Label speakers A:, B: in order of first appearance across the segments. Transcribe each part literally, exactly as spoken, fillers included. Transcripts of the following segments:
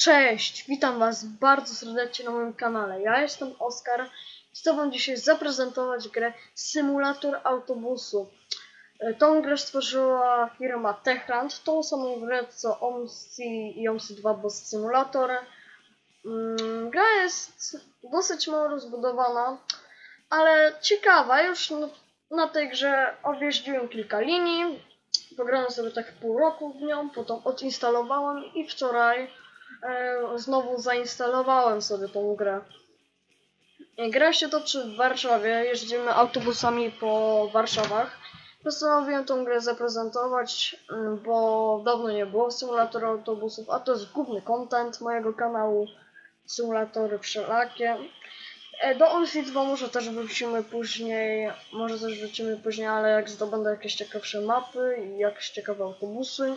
A: Cześć, witam was bardzo serdecznie na moim kanale. Ja jestem Oskar i chcę wam dzisiaj zaprezentować grę Symulator Autobusu. Tą grę stworzyła firma Techland, tą samą grę co OMSI i OMSI dwa Bus Simulator. Gra jest dosyć mało rozbudowana, ale ciekawa. Już na tej grze objeździłem kilka linii, pograłem sobie tak pół roku w nią, potem odinstalowałem i wczoraj e, znowu zainstalowałem sobie tą grę. Gra się toczy w Warszawie, jeździmy autobusami po Warszawach. Postanowiłem tą grę zaprezentować, bo dawno nie było symulatora autobusów, a to jest główny content mojego kanału, symulatory wszelakie. Do OMSI dwa może też wrócimy później, może też wrócimy później, ale jak zdobędę jakieś ciekawsze mapy i jakieś ciekawe autobusy.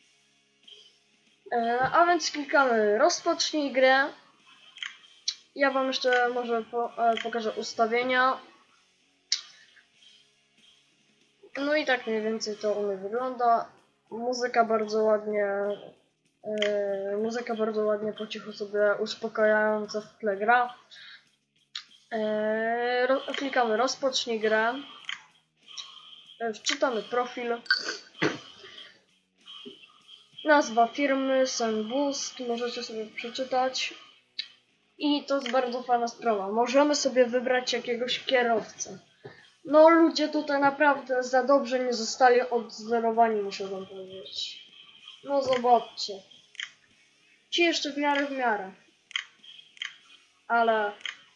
A: A więc klikamy rozpocznij grę. Ja wam jeszcze może po, pokażę ustawienia. No i tak mniej więcej to u mnie wygląda. Muzyka bardzo ładnie, yy, muzyka bardzo ładnie po cichu sobie uspokajająca w tle gra. Eee, ro, klikamy rozpocznij grę, eee, wczytamy profil, nazwa firmy, Semboost, możecie sobie przeczytać i to jest bardzo fajna sprawa, możemy sobie wybrać jakiegoś kierowcę. No ludzie tutaj naprawdę za dobrze nie zostali odzerowani, muszę wam powiedzieć. No zobaczcie, ci jeszcze w miarę w miarę, ale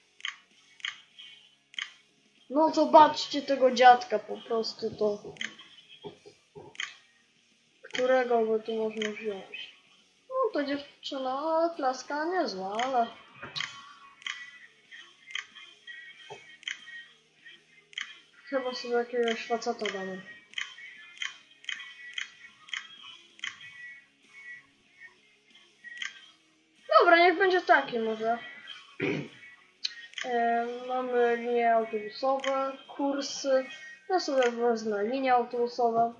A: no zobaczcie tego dziadka, po prostu to, którego by tu można wziąć. No to dziewczyna, klaska niezła, ale chyba sobie jakiegoś faceta damy. Dobra, niech będzie taki może. E, mamy linie autobusowe, kursy. Ja sobie wezmę linie autobusowe.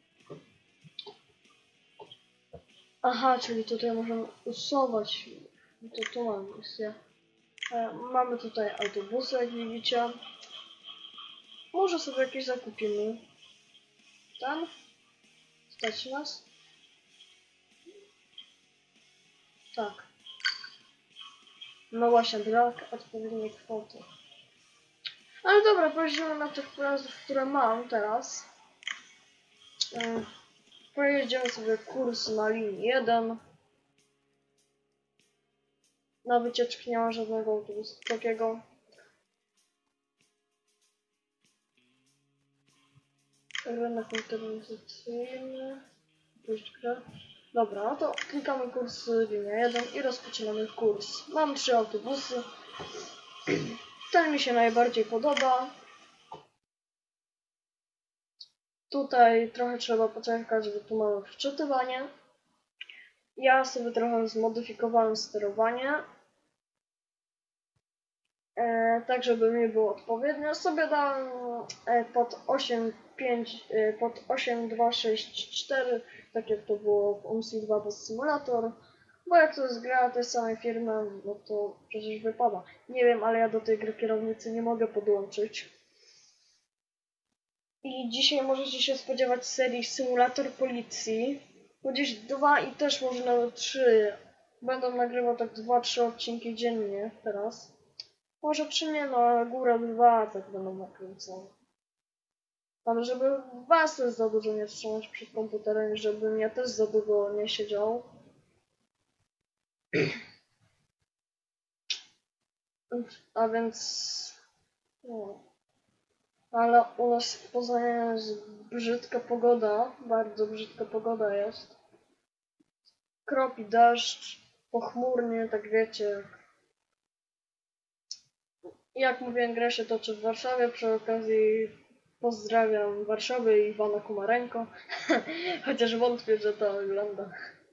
A: Aha, czyli tutaj możemy usuwać. To tu mamy misję. E, mamy tutaj autobusy, jak widzicie. Może sobie jakieś zakupimy. Tam? Stać nas? Tak. No właśnie, brak odpowiedniej kwoty. Ale dobra, pojedziemy na tych pojazdów, które mam teraz. Yy, pojedziemy sobie kurs na linii jeden. Na wycieczki nie ma żadnego autobusu takiego. Rynek motoryzacyjny. Puść grę. Dobra, no to klikamy kurs linia jeden i rozpoczynamy kurs. Mam trzy autobusy. Ten mi się najbardziej podoba. Tutaj trochę trzeba poczekać, bo tu mamy wczytywanie. Ja sobie trochę zmodyfikowałem sterowanie. E, tak, żeby mi było odpowiednio. Sobie dałem e, pod osiem pięć, e, pod osiem dwa sześć cztery, tak jak to było w OMSI dwa Bus Simulator. Bo jak to jest gra tej samej firmy, no to przecież wypada. Nie wiem, ale ja do tej gry kierownicy nie mogę podłączyć. I dzisiaj możecie się spodziewać serii Symulator Policji. Bo gdzieś dwa i też może nawet trzy. Będę nagrywał tak dwa trzy odcinki dziennie teraz. Może trzy nie, no ale góra dwa tak będą nakręcone. Ale żeby was też za dużo nie trzymać przed komputerem, żebym ja też za długo nie siedział. A więc... No. Ale u nas w Poznaniu jest brzydka pogoda, bardzo brzydka pogoda jest. Kropi deszcz, pochmurnie, tak wiecie. Jak mówiłem, gra się toczy w Warszawie, przy okazji pozdrawiam Warszawę i Iwana Kumarenko, chociaż wątpię, że to wygląda.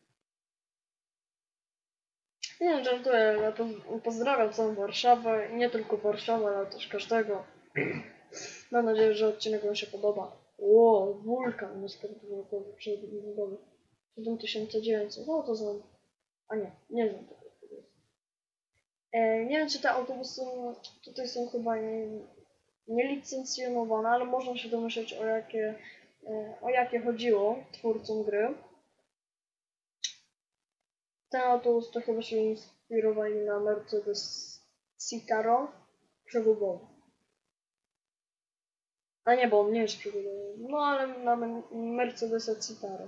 A: Nie, żartuję, ja pozdrawiam całą Warszawę, nie tylko Warszawę, ale też każdego. Mam nadzieję, że odcinek wam się podoba. Ło, wulkan niesprawdopodobny przebudowy. siedem tysięcy dziewięćset, no to znam. A nie, nie znam tego autobusu. E, nie wiem, czy te autobusy tutaj są chyba nie, nielicencjonowane, ale można się domyśleć, o jakie, e, o jakie chodziło twórcom gry. Ten autobus to chyba się inspirowali na Mercedes Citaro przegubowy. A nie, bo on nie jest przegubowy. No ale mamy Mercedesa Citaro.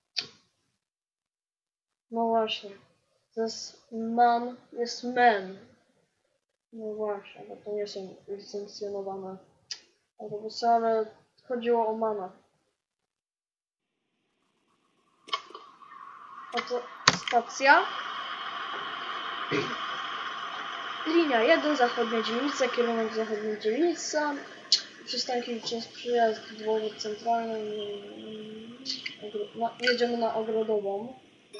A: No właśnie. To jest man, jest man. No właśnie, bo to nie są licencjonowane autobusy, ale chodziło o mana. Oto stacja. Linia jeden, zachodnia dzielnica, kierunek zachodnia dzielnica. Przystanki przez przyjazd dworzec centralny. No, jedziemy na Ogrodową.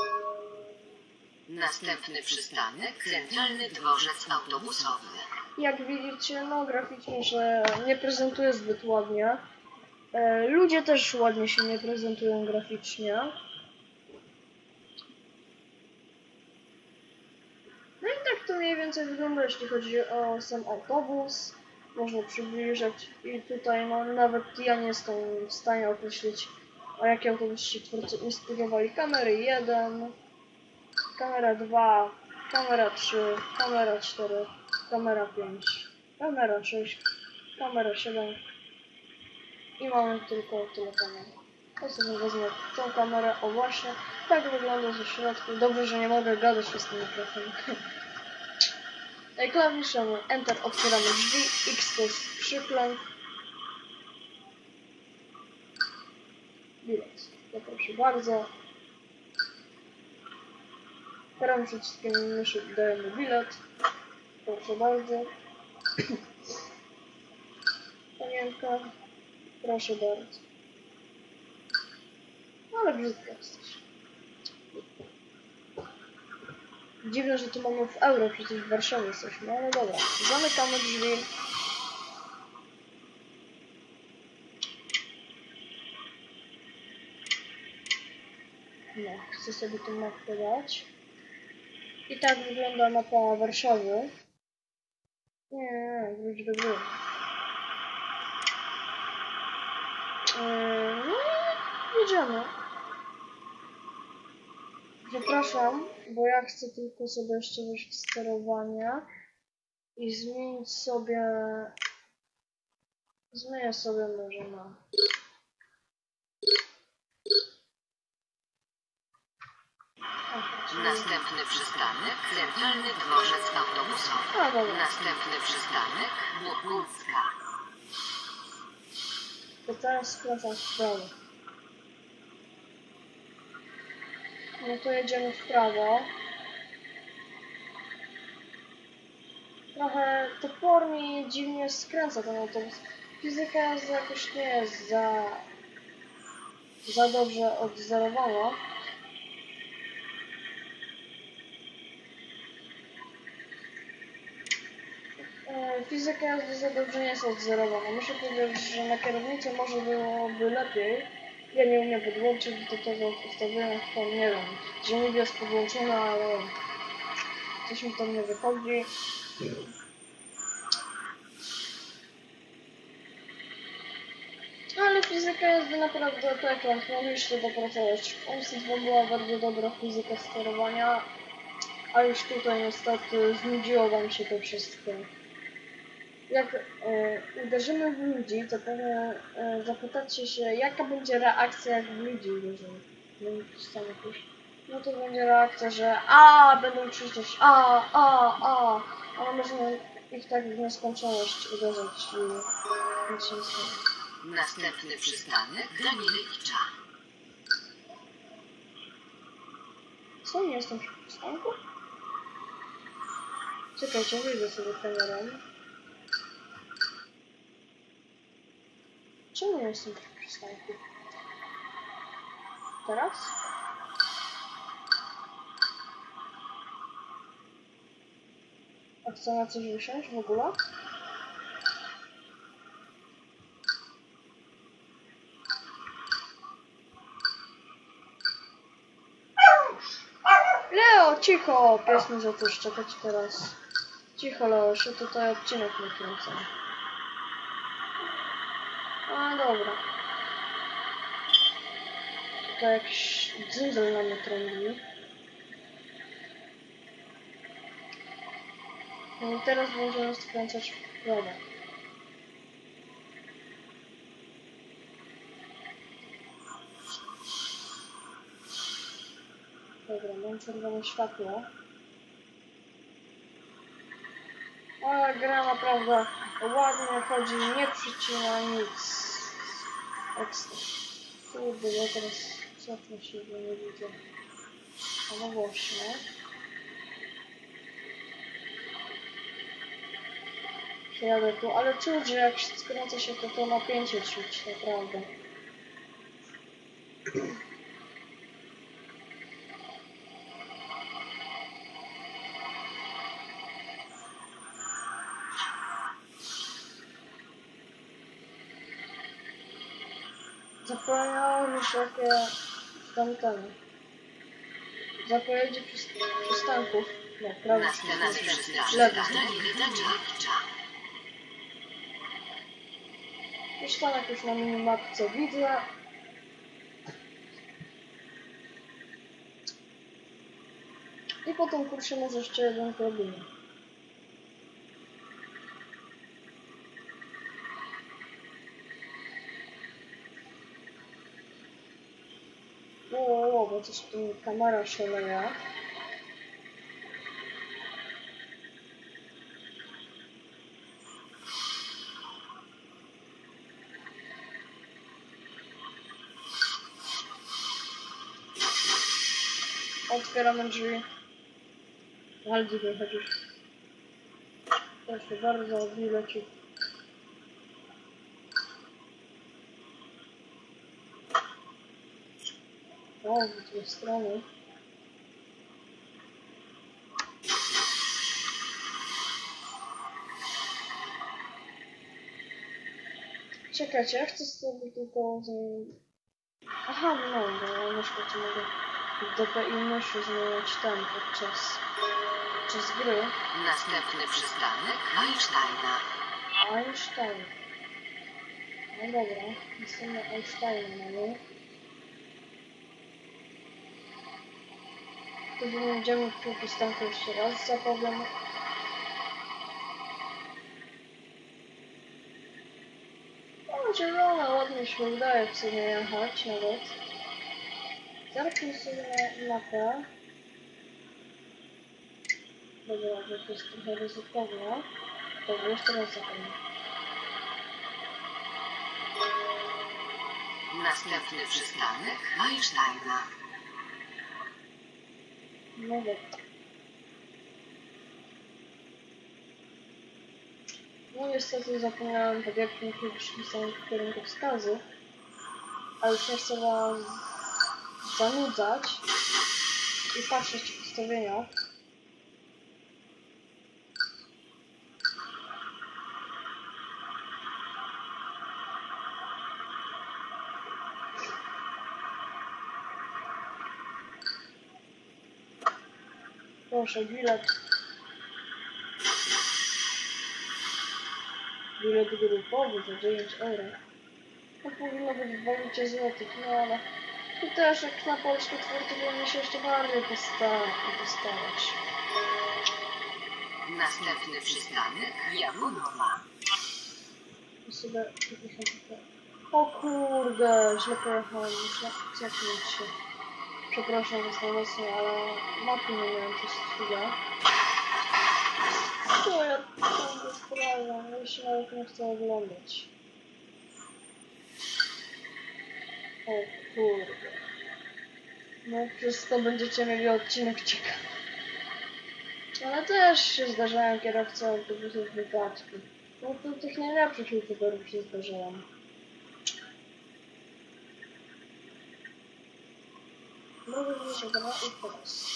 B: Następny przystanek, centralny dworzec autobusowy.
A: Jak widzicie, no graficznie się nie prezentuje zbyt ładnie. E, ludzie też ładnie się nie prezentują graficznie. No i tak to mniej więcej wygląda, jeśli chodzi o sam autobus. Można przybliżać i tutaj no nawet ja nie jestem w stanie określić, o jaki autobus się twórcy inspirowali. Kamery jeden, kamera dwa, kamera trzy, kamera cztery, kamera pięć, kamera sześć, kamera siedem i mamy tylko tyle kamer. Ja sobie wezmę tą kamerę, o właśnie, tak wygląda ze środku. Dobrze, że nie mogę gadać przez ten mikrofon. Klawiszem Enter otwieramy drzwi, X to jest przyklęk. Bilet. To proszę bardzo. Prawym przyciskiem myszy dajemy bilet. Proszę bardzo. Panienka. Proszę bardzo. Ale brzydko jesteś. Dziwne, że tu mamy w euro, przecież w Warszawie jesteśmy, ale dobra. Zamykamy drzwi. No, chcę sobie tą mapkę dać. I tak wygląda mapa Warszawy. Nie, nie, wróć do góry. Yy, no i jedziemy. Przepraszam, bo ja chcę tylko sobie jeszcze wejść w sterowanie i zmienić sobie... Zmienię sobie może na...
B: Następny przystanek, centralny dworzec autobusowy.
A: A, dobra.
B: Następny przystanek, Błokucka.
A: To teraz skracam w prawo. No to jedziemy w prawo. Trochę topornie i dziwnie skręca ten autobus. Fizyka jazdy jakoś nie jest za, za dobrze odwzorowana. Fizyka jazdy za dobrze nie jest odwzorowana. Muszę powiedzieć, że na kierownicy może byłoby lepiej. Ja nie umiem podłączyć do tego ustawienia, to nie wiem, że niby jest podłączona, ale coś mi tam nie wychodzi. Ale fizyka jazdy naprawdę tak, jak mogę się dopracować. W O M S dwa była bardzo dobra fizyka sterowania, a już tutaj niestety znudziło wam się to wszystko. Jak e, uderzymy w ludzi, to pewnie e, zapytacie się, jaka będzie reakcja, jak w ludzi uderzymy. No to będzie reakcja, że a będą krzyczeć a, a, a, ale możemy ich tak w nieskończoność uderzać i nic się nie stanie.
B: Następny przystanek, Danielewicza.
A: Co, nie jestem przy przystanku? Czekajcie, wyjdę sobie kamerą. Czemu nie jestem przy przystanku? Teraz? A chcę na coś wysiąść w ogóle? Leo, Cicho, cicho! Pies mi zaczął szczekać teraz. Cicho, Leosiu, tutaj odcinek nakręcę. A dobra. Tutaj jakiś dzyndzel na mnie trąbi. No i teraz będziemy skręcać w prawo. Dobra, mam czerwone światło. Ale gra naprawdę ładnie chodzi, nie przycina nic. Ekstra. Kurde, ja teraz cofnę się, bo nie widzę. A no właśnie. Jadę tu, ale czuć, że jak skręca się, to to napięcie czuć, naprawdę. Zapomniałem już jakie tamtemy. Zapowiedzi przyst przystanków. No, prawie przystanków. Lewy. Przystanek już na minimapce widzę. I po tym kursie może jeszcze jeden robimy. O, bo coś tu kamera szaleje. Otwieramy drzwi. Waldy wychodzisz. Proszę bardzo, drzwi leci. O, z dwie strony. Czekajcie, ja chcę sobie tylko... Aha, no, bo ja myszkę to mogę w D P I myszy zmieniać ten podczas, podczas gry.
B: Następny przystanek Einsteina.
A: Einstein. No dobra, następny Einstein mamy. To będziemy w pół przystanku jeszcze raz zapowiem. No, zielona, ładnie się udaje w sumie jechać nawet. Zerknij sobie na mapę. Dobra, że to jest trochę ryzykowne. Dobra, jeszcze raz zapomnę.
B: Następny przystanek Einsteina.
A: No dobra. No niestety zapomniałem podjęć jakiegoś kierunkowskazu, ale już nie chcę was zanudzać i patrzeć w ustawienia. Proszę, bilet. Bilet grupowy za dziewięć euro. To powinno być w walucie złotych, no ale tu też jak na polskie twórcy powinien się jeszcze bardziej postarać.
B: Następny przystanek Jawonowa.
A: Sobie, o kurde, źle pojechałem, muszę cofnąć się. Przepraszam was najmocniej, ale mapy nie miałem przez chwilę. Co ja tam rozprawiam? Ja się nawet nie chcę oglądać. O kurde. No przez to będziecie mieli odcinek ciekawy. Ale też się zdarzają kierowcy autobusów wypadki. No to tych najlepszych youtuberów się zdarzają. Może mi się gra i teraz.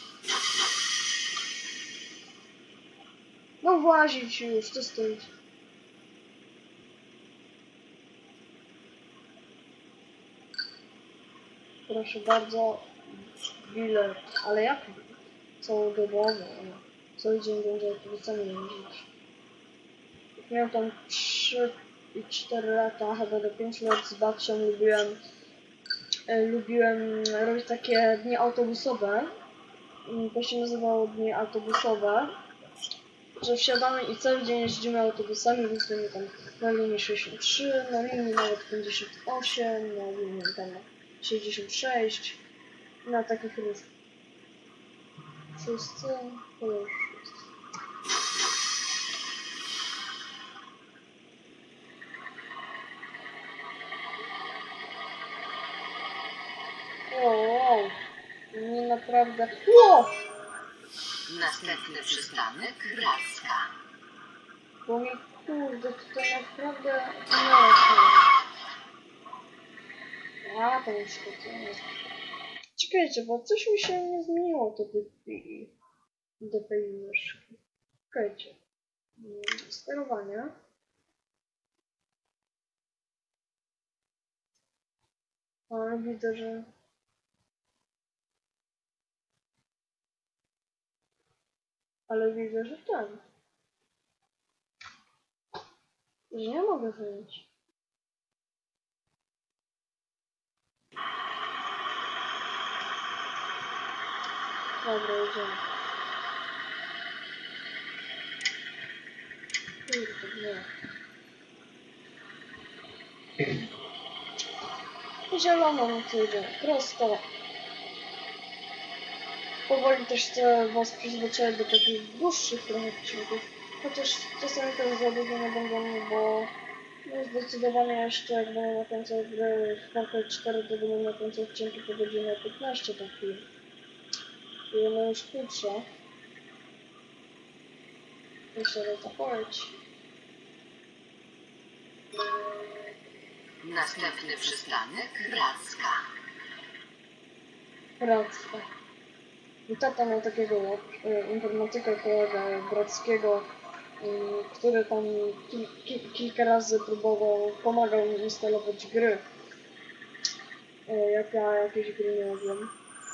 A: No włazić już, co stoić? Proszę bardzo, bilet. Ale jak? całodobowo, no. Cały dzień będzie autobusami jeździć. Jak miałem tam trzy i cztery lata, chyba do pięciu lat z babcią lubiłem, e, lubiłem robić takie dni autobusowe. To się nazywało dni autobusowe, że wsiadamy i cały dzień jeździmy autobusami różnymi tam na linii sześćdziesiąt trzy, na linii nawet pięćdziesiąt osiem, na linii tam sześćdziesiąt sześć, na takich różnych. Wszyscy, to już wszyscy. Wow, wow. Nie naprawdę. Wow!
B: Następny przystanek Gradzka.
A: Bo mi kurde tutaj naprawdę nie A, to już to nie. Czekajcie, bo coś mi się nie zmieniło to D P I. D P I myszki. Czekajcie. Sterowanie. Ale widzę, że ale widzę, że ten. Że nie mogę wyjść. Dobra, idziemy. Kurde, nie. Zielono, no to idziemy. Prosto. Powoli też chcę was przyzwyczaić do takich dłuższych trochę odcinków. Chociaż czasami też za długo nie będą, bo no zdecydowanie jeszcze jak będę na końcu gry w Far Cry cztery, to będą na końcu odcinki po godzinie piętnaście takich. I one już krótsze. Myślę, że to powiedzieć.
B: Następny przystanek Gradzka.
A: Bractwo. I tata miał takiego e, informatyka kolegę Brackiego, e, który tam ki, ki, kilka razy próbował, pomagał mi instalować gry. E, jak ja jakieś gry nie robiłem.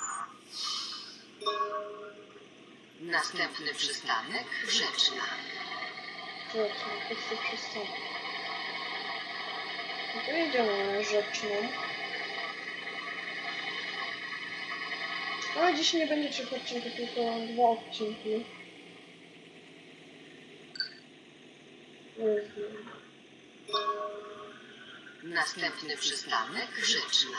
B: Następny przystanek Grzeczna.
A: Rzeczno, to jest wszystko. No to jedziemy na Rzeczną. Ale dziś nie będzie trzech odcinków, tylko dwa odcinki. Jezu.
B: Następny przystanek Grzeczna.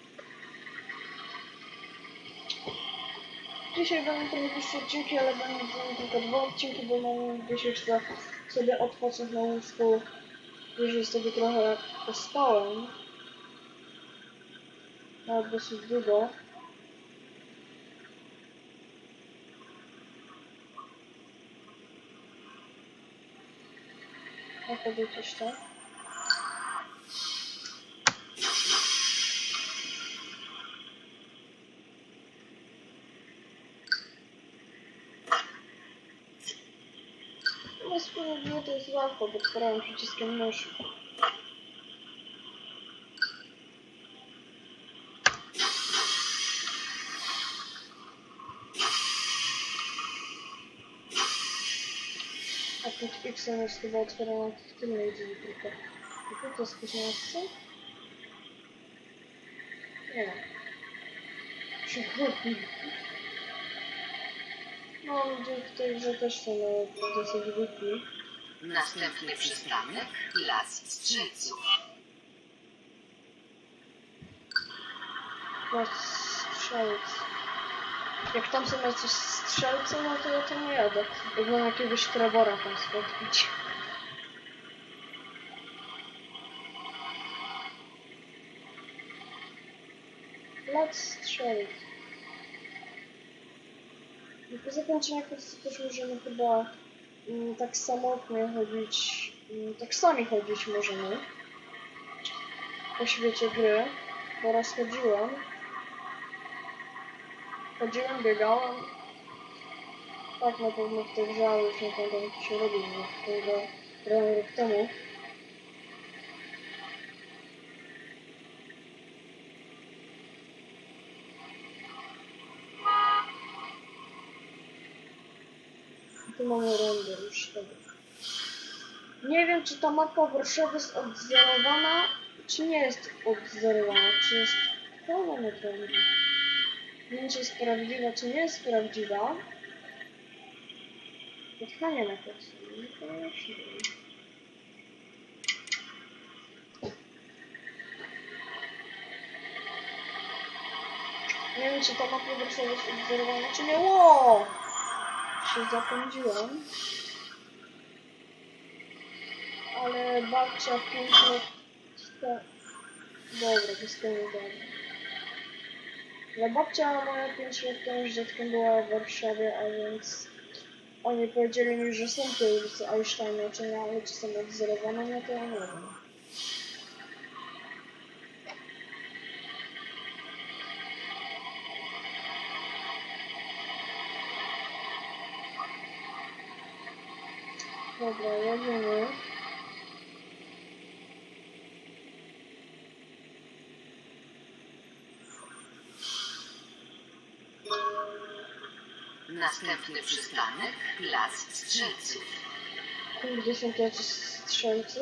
A: Dzisiaj będą trochę dłuższe odcinki, ale będą tylko dwa odcinki, bo mam dzisiaj chcę sobie odpocząć na łóżku. Jeżeli sobie trochę pospałem. Nawet dosyć długo. Jak powiedzieć to? No spróbuję, to jest łatwo, bo prawym przyciskiem myszy. A pod X-em jest chyba otwierana w tym jeździ tylko. I to jest piętnaście? Nie wiem. Przychodni. No, ludzie w tej grze też są dosyć głupi.
B: Następny przystanek Las Strzelców.
A: Las Strzelc. Jak tam są jacyś strzelce, no to ja tam nie jadę. Jak mam jakiegoś Trevora tam spotkać. Las Strzelc. I po zakończeniu akcji też możemy chyba mm, tak samotnie chodzić, mm, tak sami chodzić możemy po świecie gry. Bo raz chodziłem. Chodziłem, biegałem. Tak na pewno w tej grze, ale już nie pamiętam jak to się robi, bo w tej grze grałem rok temu. Tu mamy render już tego. Nie wiem, czy ta mapa Warszawy jest odzorowana, czy nie jest odzorowana, czy jest pełna naprawdę. Nie wiem, czy jest prawdziwa, czy nie jest prawdziwa. Spotkanie na podstawie, niekoniecznie. Nie wiem, czy ta mapa Warszawy jest odzorowana, czy nie. Ło! Się zapędziłem. Ale babcia pięć lat temu... Dobra, to jest koniec dobra. Ale babcia moja pięć lat temu z dziadkiem była w Warszawie, a więc... Oni powiedzieli mi, że są te ulice Einsteina, czy nie, ale czy są odzorowane, no to ja nie wiem. Dobra, jedziemy.
B: Następny przystanek Las Strzelców.
A: Gdzie są tu jacyś strzelcy?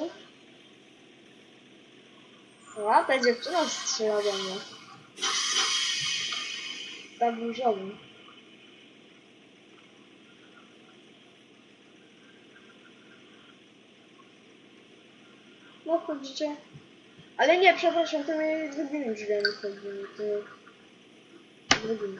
A: A, ta dziewczyna strzela do mnie. Tak różowym. No wchodzicie. Ale nie, przepraszam, tymi drugimi drzwiami wchodzimy. Tymi drugimi.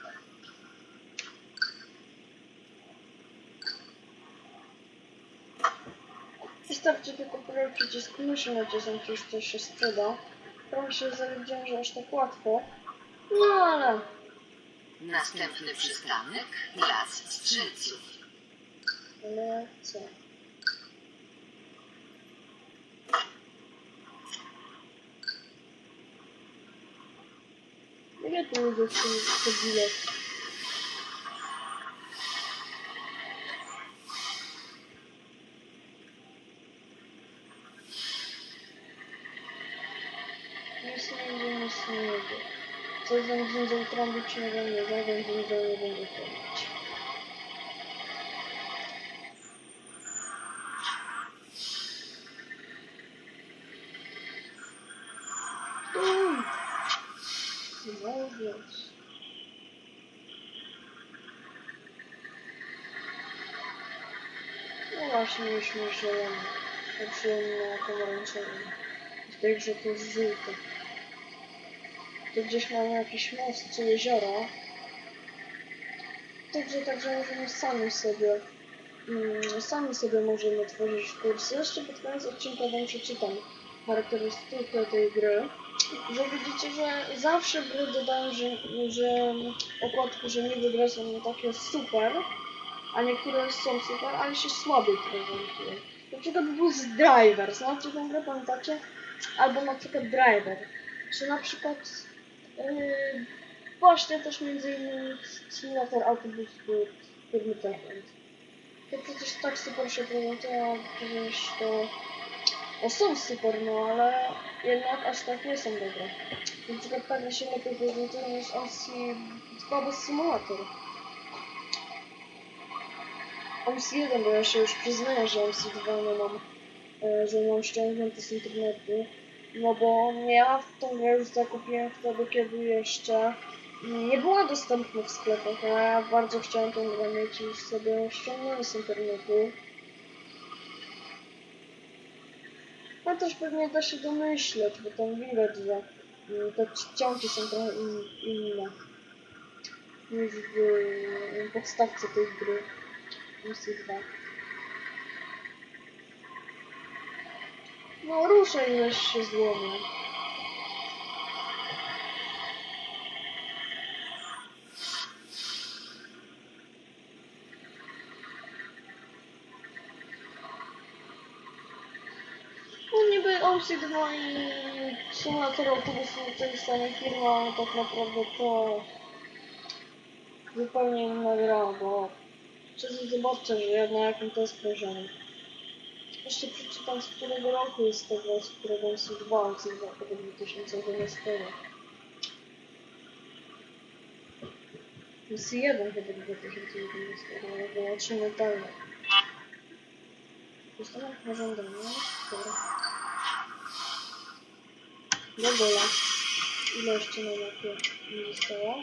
A: Wystarczy tylko prawy przycisk myszy nacisnąć, już coś się sprzeda. Trochę się zawiedziałem, że aż tak łatwo. No ale...
B: Następny przystanek Las Strzelców.
A: Ale co? Ile tu ludzie w tym bilet? Nic nie będzie, nic nie będzie. Co za gdzieś trąbić nie będzie, za gdzieś nie będzie trąbić. Uuu! Znowu. No właśnie, już mi zielony. Patrzyłem na pomarańczowym. W tej grze to jest żółte. Tu gdzieś mamy jakiś most czy jezioro. Także, także możemy sami sobie mm, sami sobie możemy tworzyć kursy. Jeszcze pod koniec odcinka wam przeczytam charakterystykę tej gry. Że widzicie, że zawsze gry dodają, że, że okładki, że niby gry są takie super, a niektóre są super, ale się słabiej prezentują. Na przykład Bus Driver, znacie tę grę, pamiętacie? Albo na przykład Driver. Czy na przykład yy, właśnie też między innymi Simulator Autobusu firmy Techland. To przecież tak super się prezentują, przecież to o, są super, no ale jednak aż tak nie są dobre. Na przykład pewnie się lepiej prezentują niż O C dwa bez Simulator. O C jeden, bo ja się już przyznaję, że O C dwa nie mam, e, że mam ściągnięty z internetu. No bo ja w tą grę już zakupiłem wtedy, kiedy jeszcze nie była dostępna w sklepach, a ja bardzo chciałem tę grę mieć i już sobie ściągnąłem z internetu. No też pewnie da się domyśleć, bo tam widać, że te ciągi są trochę in, inne niż w podstawce tej gry O C dwa. No ruszę ileś się złomię. No niby O C dwa i Simulator Autobusu tej samej firmy, ale tak naprawdę to zupełnie inna gra, bo przecież zobaczcie, że ja na jakim to jest poziomie. Jeszcze przeczytam, z którego roku jest to gra, z którego O C dwa, O C dwa tego dwa tysiące dwunastego. Misji jeden chyba do dwa tysiące jedenastego, ale zobaczymy dalej. Ustawiam chyba żądanie, dobra. Do gola. Ile jeszcze na mapie nie zostało?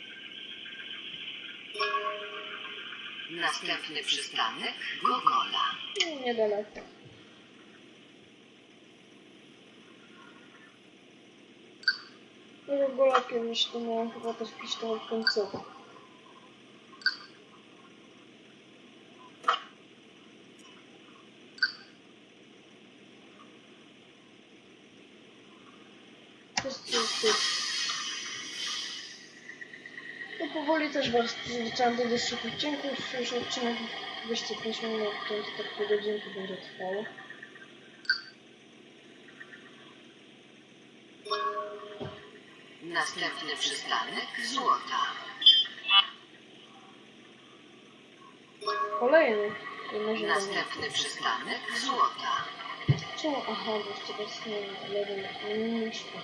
B: Następny przystanek Gogola.
A: No, niedaleko. No, gola kiedyś to miałem chyba też pistolet końcowy. Wszyscy już. No powoli też was zacząłem do dłuższych odcinków. Już odcinek dwieście pięć minut, to tak po godzinki będzie trwało.
B: Następny przystanek Złota.
A: Kolejny. Może
B: Następny przystanek Złota.
A: czemu? Aha, bo jeszcze teraz nie wiem, lewym mniejszym.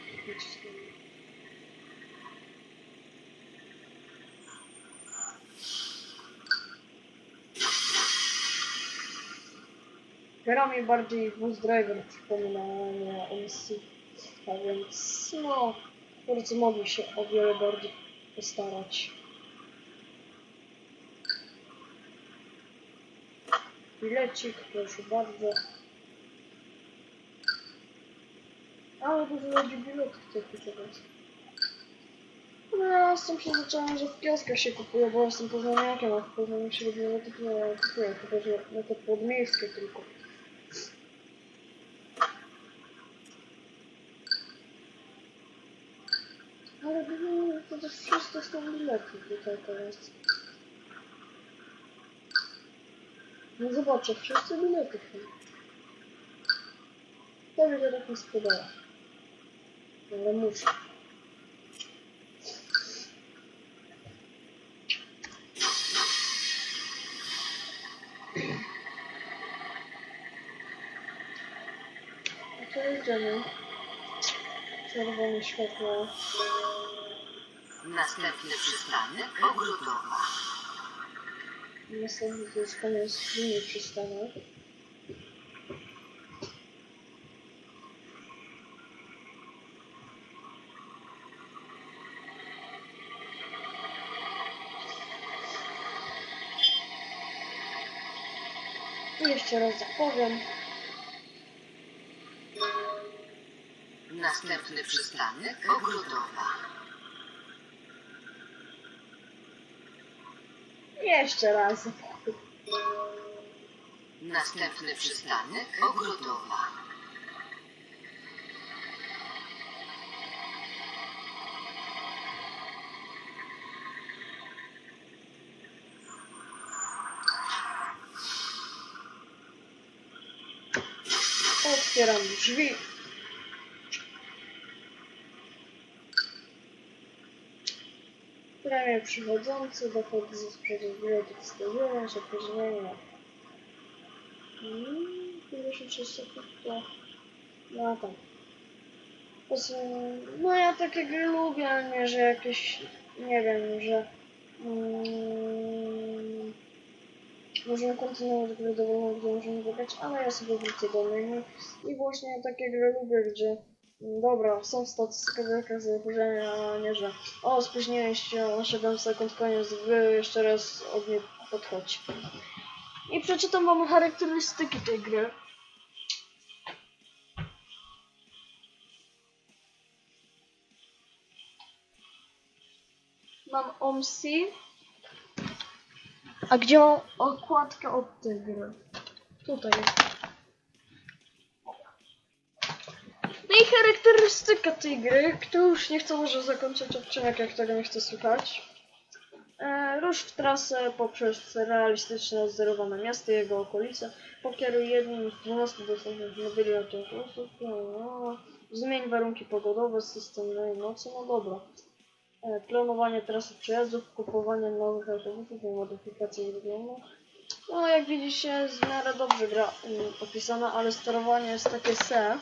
A: Gra mi bardziej Bus Driver przypomina na M C, a więc no, bardzo mogli się o wiele bardziej postarać. Bilecik, proszę bardzo. Ale dużo ludzi biletów chce kupować. No ja jestem przyzwyczajony, że w kioskach się kupuje, bo jestem poznaniakiem, a w Poznaniu się robiło to kupuję, chyba że na te podmiejskie tylko. Ale to też wszyscy są bilety tutaj teraz. No zobaczę, wszyscy bilety są. To mi to tak nie spodoba. Ale muszę. A to jedziemy. Czerwone światło.
B: Następny przystanek Ogródowa.
A: Następny to jest koniec linii przystanek. I jeszcze raz zapowiem.
B: Następny przystanek Ogródowa.
A: Jeszcze raz zapowiem.
B: Następny przystanek Ogródowa.
A: Otwieram drzwi. Premie przychodzący, dochody ze sprzedaży biletów sto dziewięć, opóźnienia. pięćdziesiąt sześć sekund. No tak. No ja takie gry lubię, ale nie, że jakieś, nie wiem, że mm, możemy kontynuować gry dowolną, gdzie możemy wygrać, ale ja sobie wrócę do menu i właśnie takie gry lubię, gdzie dobra, są statystyki wielka zagrożenia, a nie, że o, spóźniłeś się o siedem sekund, koniec gry, jeszcze raz od niej podchodź. I przeczytam wam charakterystyki tej gry. Mam O M C. A gdzie mam okładkę od tej gry? Tutaj jest. No i charakterystyka tej gry, kto już nie chce, może zakończyć odcinek, jak tego nie chce słuchać. E, rusz w trasę poprzez realistyczne zderowane miasto i jego okolice. Pokieruj jednym z dwunastu dostępnych modyli autobusów. No, zmień warunki pogodowe, system dnia i nocy, no dobra. E, planowanie trasy przejazdów, kupowanie nowych autobusów i modyfikacji regionu. No jak widzicie, jest w miarę dobrze gra um, opisana, ale sterowanie jest takie se.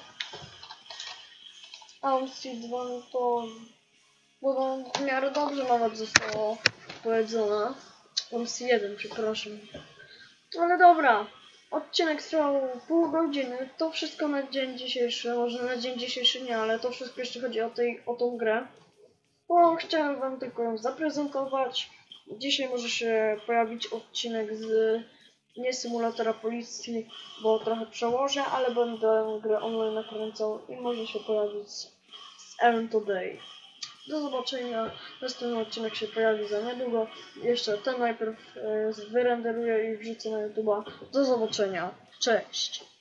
A: A O M C dwa no to bo w miarę dobrze nawet zostało powiedzona. Plus jeden, przepraszam. Ale dobra. Odcinek trwał pół godziny. To wszystko na dzień dzisiejszy. Może na dzień dzisiejszy nie, ale to wszystko jeszcze chodzi o, tej, o tą grę. Bo chciałem wam tylko ją zaprezentować. Dzisiaj może się pojawić odcinek z nie symulatora policji, bo trochę przełożę, ale będę grę online nakręcał i może się pojawić z Aaron Today. Do zobaczenia. Następny odcinek się pojawi za niedługo. Jeszcze ten najpierw e, wyrenderuję i wrzucę na YouTube'a. Do zobaczenia. Cześć.